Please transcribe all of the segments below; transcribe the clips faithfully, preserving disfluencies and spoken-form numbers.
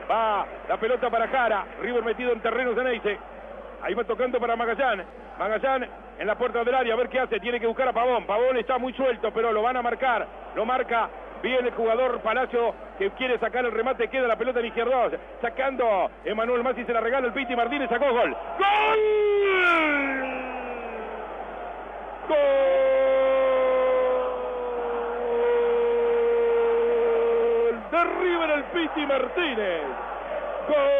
Va la pelota para Jara. River metido en terreno Ceneice. Ahí va tocando para Magallán. Magallán en la puerta del área. A ver qué hace. Tiene que buscar a Pavón. Pavón está muy suelto, pero lo van a marcar. Lo marca bien el jugador Palacio, que quiere sacar el remate. Queda la pelota en izquierdo. Sacando Emanuel Massi, se la regala el Piti Martínez. Sacó gol. ¡Gol! ¡Gol! De River, el Piti Martínez. ¡Gol!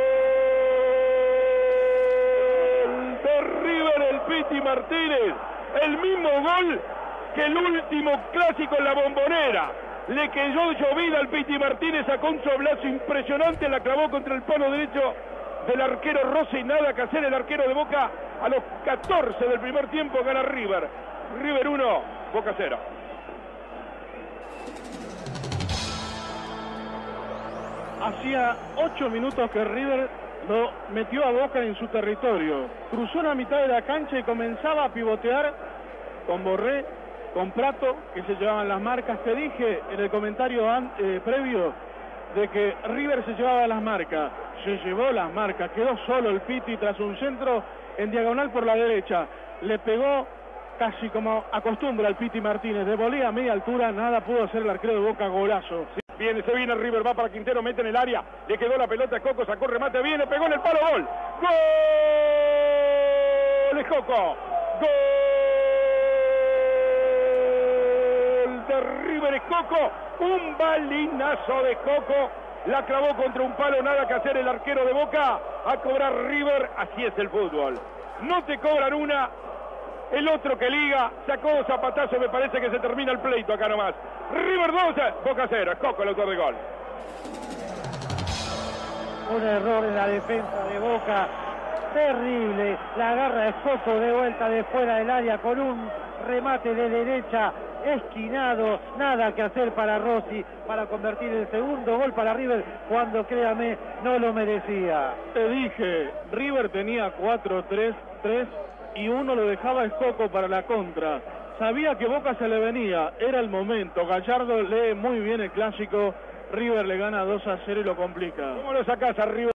De River, el Piti Martínez. El mismo gol que el último clásico en la Bombonera. Le quedó llovida al Piti Martínez, sacó un soblazo impresionante, la clavó contra el palo derecho del arquero Rossi. Nada que hacer el arquero de Boca. A los catorce del primer tiempo gana River. River uno, Boca cero. Hacía ocho minutos que River lo metió a Boca en su territorio. Cruzó la mitad de la cancha y comenzaba a pivotear con Borré, con Prato, que se llevaban las marcas. Te dije en el comentario eh, previo de que River se llevaba las marcas. Se llevó las marcas, quedó solo el Piti tras un centro en diagonal por la derecha. Le pegó casi como acostumbra el Piti Martínez, de volea a media altura, nada pudo hacer el arquero de Boca. Golazo. Viene, se viene River, va para Quintero, mete en el área, le quedó la pelota a Coco, sacó remate, viene, pegó en el palo, gol. ¡Gol! Es Coco. ¡Gol! De River es Coco, un balinazo de Coco, la clavó contra un palo, nada que hacer el arquero de Boca, a cobrar River. Así es el fútbol, no te cobran una, el otro que liga, sacó zapatazo, me parece que se termina el pleito acá nomás. River dos, Boca cero, es Coco el autor de gol. Un error en la defensa de Boca, terrible, la agarra de Coco de vuelta de fuera del área con un remate de derecha, esquinado, nada que hacer para Rossi para convertir el segundo gol para River, cuando créame no lo merecía. Te dije, River tenía cuatro tres tres y uno lo dejaba Coco para la contra. Sabía que Boca se le venía, era el momento. Gallardo lee muy bien el clásico, River le gana dos a cero y lo complica. ¿Cómo lo sacás a River?